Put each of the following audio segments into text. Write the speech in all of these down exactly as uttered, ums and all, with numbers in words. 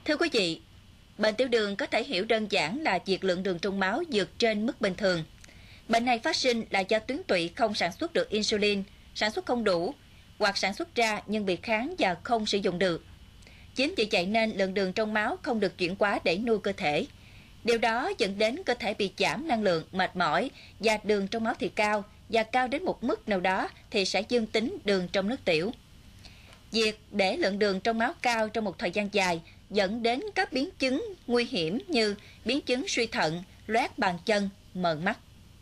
Thưa quý vị, bệnh tiểu đường có thể hiểu đơn giản là việc lượng đường trong máu vượt trên mức bình thường. Bệnh này phát sinh là do tuyến tụy không sản xuất được insulin, sản xuất không đủ, hoặc sản xuất ra nhưng bị kháng và không sử dụng được. Chính vì vậy nên lượng đường trong máu không được chuyển hóa để nuôi cơ thể. Điều đó dẫn đến cơ thể bị giảm năng lượng, mệt mỏi và đường trong máu thì cao, và cao đến một mức nào đó thì sẽ dương tính đường trong nước tiểu. Việc để lượng đường trong máu cao trong một thời gian dài dẫn đến các biến chứng nguy hiểm như biến chứng suy thận, loét bàn chân, mờ mắt.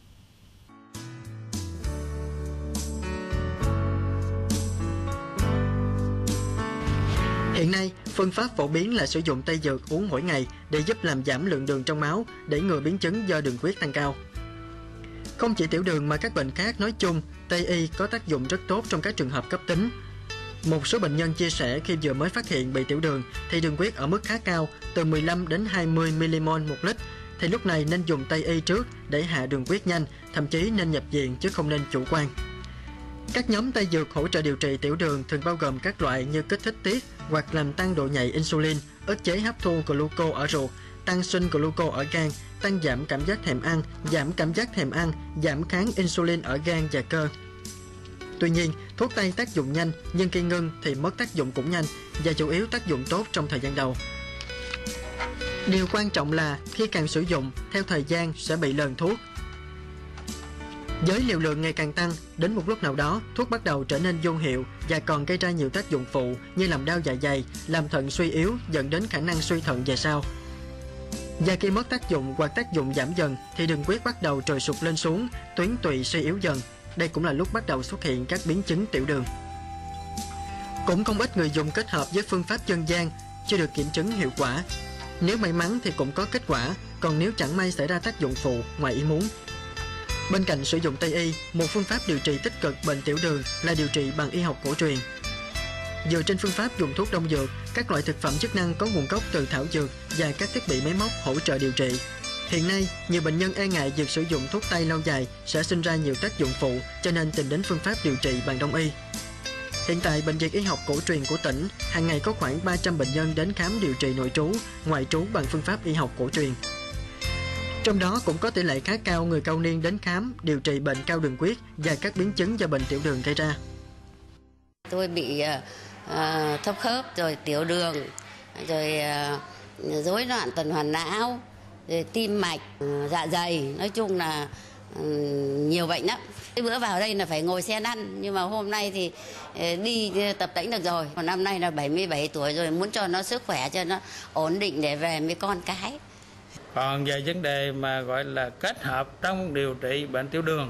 Hiện nay, phương pháp phổ biến là sử dụng tây dược uống mỗi ngày để giúp làm giảm lượng đường trong máu, để ngừa biến chứng do đường huyết tăng cao. Không chỉ tiểu đường mà các bệnh khác nói chung, Tây y có tác dụng rất tốt trong các trường hợp cấp tính. Một số bệnh nhân chia sẻ khi vừa mới phát hiện bị tiểu đường thì đường huyết ở mức khá cao, từ mười lăm đến hai mươi mi-li-mol một lít, thì lúc này nên dùng Tây y trước để hạ đường huyết nhanh, thậm chí nên nhập viện chứ không nên chủ quan. Các nhóm Tây dược hỗ trợ điều trị tiểu đường thường bao gồm các loại như kích thích tiết hoặc làm tăng độ nhạy insulin, ức chế hấp thu gluco ở ruột, tăng sinh gluco ở gan, tăng giảm cảm giác thèm ăn, giảm cảm giác thèm ăn, giảm kháng insulin ở gan và cơ. Tuy nhiên, thuốc Tây tác dụng nhanh nhưng khi ngưng thì mất tác dụng cũng nhanh và chủ yếu tác dụng tốt trong thời gian đầu. Điều quan trọng là khi càng sử dụng, theo thời gian sẽ bị lờn thuốc. Với liều lượng ngày càng tăng, đến một lúc nào đó, thuốc bắt đầu trở nên vô hiệu và còn gây ra nhiều tác dụng phụ như làm đau dạ dày, làm thận suy yếu dẫn đến khả năng suy thận về sau. Và khi mất tác dụng hoặc tác dụng giảm dần thì đường huyết bắt đầu trồi sụt lên xuống, tuyến tụy suy yếu dần. Đây cũng là lúc bắt đầu xuất hiện các biến chứng tiểu đường. Cũng không ít người dùng kết hợp với phương pháp dân gian chưa được kiểm chứng hiệu quả. Nếu may mắn thì cũng có kết quả, còn nếu chẳng may xảy ra tác dụng phụ ngoài ý muốn. Bên cạnh sử dụng Tây y, một phương pháp điều trị tích cực bệnh tiểu đường là điều trị bằng y học cổ truyền. Dựa trên phương pháp dùng thuốc đông dược, các loại thực phẩm chức năng có nguồn gốc từ thảo dược và các thiết bị máy móc hỗ trợ điều trị. Hiện nay, nhiều bệnh nhân e ngại việc sử dụng thuốc Tây lâu dài sẽ sinh ra nhiều tác dụng phụ, cho nên tìm đến phương pháp điều trị bằng Đông y. Hiện tại, Bệnh viện Y học cổ truyền của tỉnh hàng ngày có khoảng ba trăm bệnh nhân đến khám điều trị nội trú, ngoại trú bằng phương pháp y học cổ truyền. Trong đó cũng có tỷ lệ khá cao người cao niên đến khám điều trị bệnh cao đường huyết và các biến chứng do bệnh tiểu đường gây ra. Tôi bị uh, thấp khớp, rồi tiểu đường, rồi uh, rối loạn tuần hoàn não, rồi tim mạch, uh, dạ dày, nói chung là uh, nhiều bệnh lắm. Cái bữa vào đây là phải ngồi xe lăn, nhưng mà hôm nay thì uh, đi tập tễnh được rồi. Còn năm nay là bảy mươi bảy tuổi rồi, muốn cho nó sức khỏe, cho nó ổn định để về với con cái. Còn về vấn đề mà gọi là kết hợp trong điều trị bệnh tiểu đường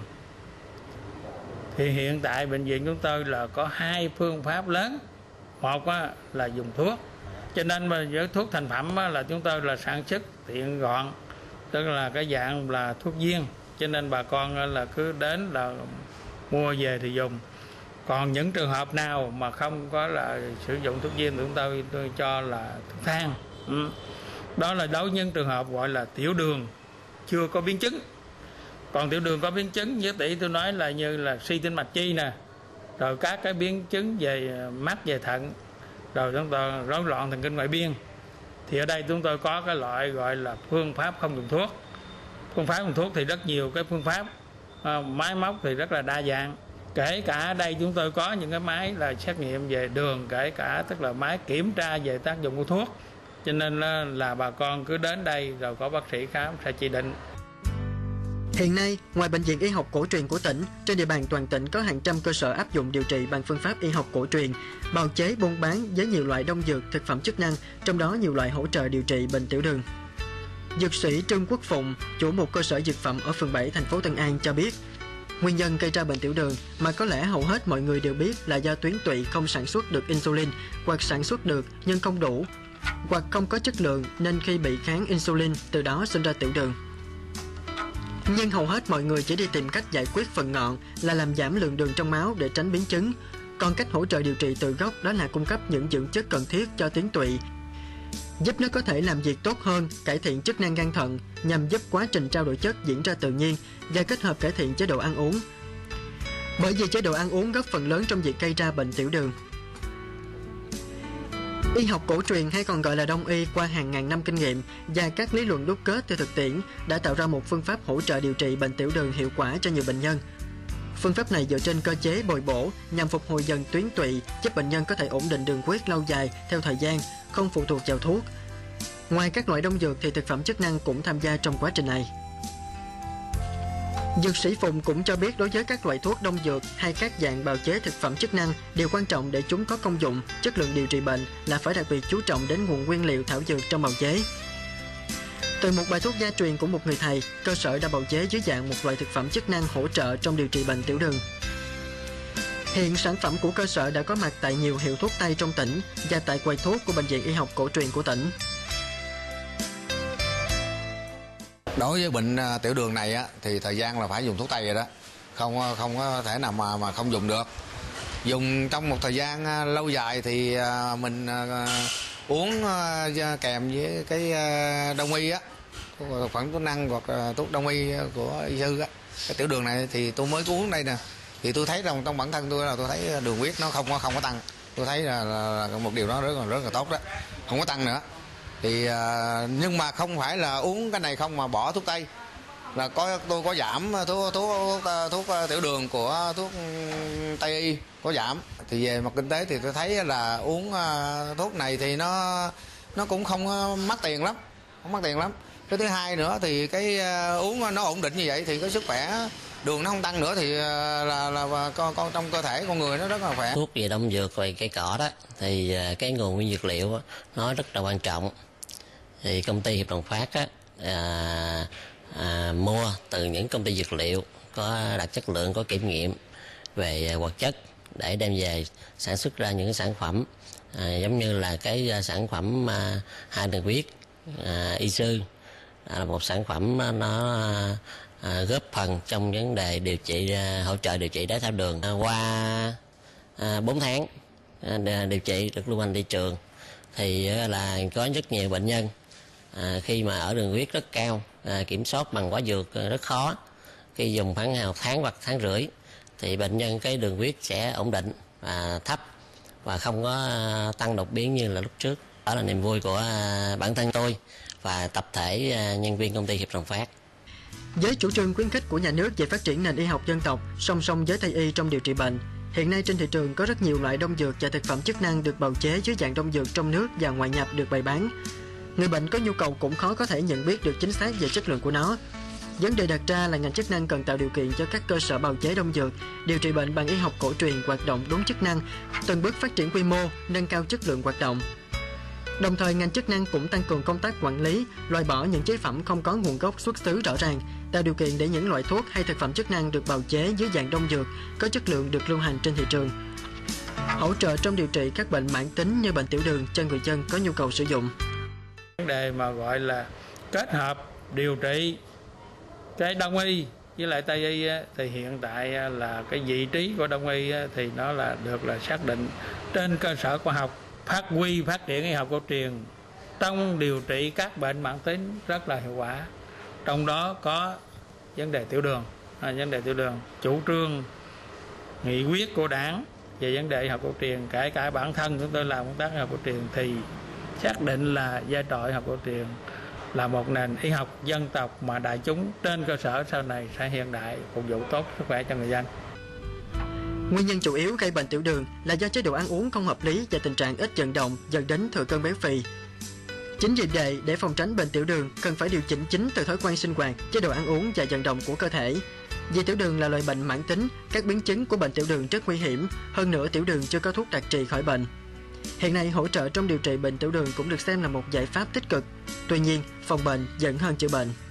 thì hiện tại bệnh viện chúng tôi là có hai phương pháp lớn. Một là dùng thuốc, cho nên mà với thuốc thành phẩm là chúng tôi là sản xuất tiện gọn, tức là cái dạng là thuốc viên, cho nên bà con là cứ đến là mua về thì dùng. Còn những trường hợp nào mà không có là sử dụng thuốc viên thì chúng tôi, tôi cho là thuốc thang. Ừ. Đó là đối với những trường hợp gọi là tiểu đường chưa có biến chứng. Còn tiểu đường có biến chứng, với tỷ tôi nói là như là suy tim mạch chi nè, rồi các cái biến chứng về mắt, về thận, rồi chúng ta rối loạn thần kinh ngoại biên, thì ở đây chúng tôi có cái loại gọi là phương pháp không dùng thuốc. Phương pháp dùng thuốc thì rất nhiều cái phương pháp, à, máy móc thì rất là đa dạng. Kể cả ở đây chúng tôi có những cái máy là xét nghiệm về đường, kể cả tức là máy kiểm tra về tác dụng của thuốc. Cho nên là, là bà con cứ đến đây rồi có bác sĩ khám sẽ chỉ định. Hiện nay, ngoài Bệnh viện Y học cổ truyền của tỉnh, trên địa bàn toàn tỉnh có hàng trăm cơ sở áp dụng điều trị bằng phương pháp y học cổ truyền, bào chế buôn bán với nhiều loại đông dược, thực phẩm chức năng, trong đó nhiều loại hỗ trợ điều trị bệnh tiểu đường. Dược sĩ Trương Quốc Phụng, chủ một cơ sở dược phẩm ở phường bảy, thành phố Tân An cho biết, nguyên nhân gây ra bệnh tiểu đường mà có lẽ hầu hết mọi người đều biết là do tuyến tụy không sản xuất được insulin, hoặc sản xuất được nhưng không đủ, hoặc không có chất lượng nên khi bị kháng insulin, từ đó sinh ra tiểu đường. Nhưng hầu hết mọi người chỉ đi tìm cách giải quyết phần ngọn là làm giảm lượng đường trong máu để tránh biến chứng. Còn cách hỗ trợ điều trị từ gốc đó là cung cấp những dưỡng chất cần thiết cho tuyến tụy, giúp nó có thể làm việc tốt hơn, cải thiện chức năng gan thận nhằm giúp quá trình trao đổi chất diễn ra tự nhiên, và kết hợp cải thiện chế độ ăn uống. Bởi vì chế độ ăn uống góp phần lớn trong việc gây ra bệnh tiểu đường. Y học cổ truyền hay còn gọi là Đông y qua hàng ngàn năm kinh nghiệm và các lý luận đúc kết từ thực tiễn đã tạo ra một phương pháp hỗ trợ điều trị bệnh tiểu đường hiệu quả cho nhiều bệnh nhân. Phương pháp này dựa trên cơ chế bồi bổ nhằm phục hồi dần tuyến tụy, giúp bệnh nhân có thể ổn định đường huyết lâu dài theo thời gian, không phụ thuộc vào thuốc. Ngoài các loại đông dược thì thực phẩm chức năng cũng tham gia trong quá trình này. Dược sĩ Phùng cũng cho biết đối với các loại thuốc đông dược hay các dạng bào chế thực phẩm chức năng, điều quan trọng để chúng có công dụng, chất lượng điều trị bệnh là phải đặc biệt chú trọng đến nguồn nguyên liệu thảo dược trong bào chế. Từ một bài thuốc gia truyền của một người thầy, cơ sở đã bào chế dưới dạng một loại thực phẩm chức năng hỗ trợ trong điều trị bệnh tiểu đường. Hiện sản phẩm của cơ sở đã có mặt tại nhiều hiệu thuốc Tây trong tỉnh và tại quầy thuốc của Bệnh viện Y học cổ truyền của tỉnh. Đối với bệnh tiểu đường này á, thì thời gian là phải dùng thuốc Tây rồi đó, không không có thể nào mà mà không dùng được. Dùng trong một thời gian lâu dài thì mình uống kèm với cái đông y á, thực phẩm chức năng hoặc thuốc đông y của y sư á, cái tiểu đường này thì tôi mới uống đây nè, thì tôi thấy rằng trong bản thân tôi là tôi thấy đường huyết nó không có không có tăng, tôi thấy là, là một điều đó rất là rất là tốt đó, không có tăng nữa. Thì nhưng mà không phải là uống cái này không mà bỏ thuốc Tây, là có tôi có giảm thuốc thuốc thuốc, thuốc tiểu đường của thuốc Tây y có giảm. Thì về mặt kinh tế thì tôi thấy là uống thuốc này thì nó nó cũng không mắc tiền lắm, không mắc tiền lắm. Cái thứ hai nữa thì cái uống nó ổn định như vậy thì cái sức khỏe đường nó không tăng nữa thì là là, là con, con trong cơ thể con người nó rất là khỏe. Thuốc về đông dược về cây cỏ đó thì cái nguồn nguyên dược liệu nó rất là quan trọng. Thì công ty Hiệp Đồng Phát á, à, à, mua từ những công ty dược liệu có đạt chất lượng, có kiểm nghiệm về hoạt chất để đem về sản xuất ra những sản phẩm à, giống như là cái sản phẩm à, hai đường huyết à, y sư là một sản phẩm nó à, góp phần trong vấn đề điều trị à, hỗ trợ điều trị đái tháo đường à, qua à, bốn tháng à, điều trị được lưu hành thị trường thì à, là có rất nhiều bệnh nhân à, khi mà ở đường huyết rất cao à, kiểm soát bằng quả dược rất khó, khi dùng khoảng một tháng hoặc tháng rưỡi thì bệnh nhân cái đường huyết sẽ ổn định và thấp và không có tăng đột biến như là lúc trước. Đó là niềm vui của bản thân tôi và tập thể nhân viên công ty Hiệp Đồng Phát. Với chủ trương khuyến khích của nhà nước về phát triển nền y học dân tộc song song với Tây y trong điều trị bệnh, hiện nay trên thị trường có rất nhiều loại đông dược và thực phẩm chức năng được bào chế dưới dạng đông dược trong nước và ngoại nhập được bày bán. Người bệnh có nhu cầu cũng khó có thể nhận biết được chính xác về chất lượng của nó. Vấn đề đặt ra là ngành chức năng cần tạo điều kiện cho các cơ sở bào chế đông dược, điều trị bệnh bằng y học cổ truyền hoạt động đúng chức năng, từng bước phát triển quy mô, nâng cao chất lượng hoạt động. Đồng thời, ngành chức năng cũng tăng cường công tác quản lý, loại bỏ những chế phẩm không có nguồn gốc xuất xứ rõ ràng, tạo điều kiện để những loại thuốc hay thực phẩm chức năng được bào chế dưới dạng đông dược có chất lượng được lưu hành trên thị trường, hỗ trợ trong điều trị các bệnh mãn tính như bệnh tiểu đường cho người dân có nhu cầu sử dụng. Vấn đề mà gọi là kết hợp điều trị cái đông y với lại Tây y thì hiện tại là cái vị trí của đông y thì nó là được là xác định trên cơ sở khoa học, phát huy phát triển y học cổ truyền trong điều trị các bệnh mãn tính rất là hiệu quả. Trong đó có vấn đề tiểu đường, à, vấn đề tiểu đường chủ trương nghị quyết của Đảng về vấn đề y học cổ truyền, kể cả bản thân chúng tôi làm công tác y học cổ truyền thì xác định là vai trò y học cổ truyền là một nền y học dân tộc mà đại chúng trên cơ sở sau này sẽ hiện đại, phục vụ tốt sức khỏe cho người dân. Nguyên nhân chủ yếu gây bệnh tiểu đường là do chế độ ăn uống không hợp lý và tình trạng ít vận động dẫn đến thừa cân béo phì. Chính vì vậy, để phòng tránh bệnh tiểu đường, cần phải điều chỉnh chính từ thói quen sinh hoạt, chế độ ăn uống và vận động của cơ thể. Vì tiểu đường là loại bệnh mãn tính, các biến chứng của bệnh tiểu đường rất nguy hiểm, hơn nữa tiểu đường chưa có thuốc đặc trị khỏi bệnh. Hiện nay, hỗ trợ trong điều trị bệnh tiểu đường cũng được xem là một giải pháp tích cực. Tuy nhiên, phòng bệnh vẫn hơn chữa bệnh.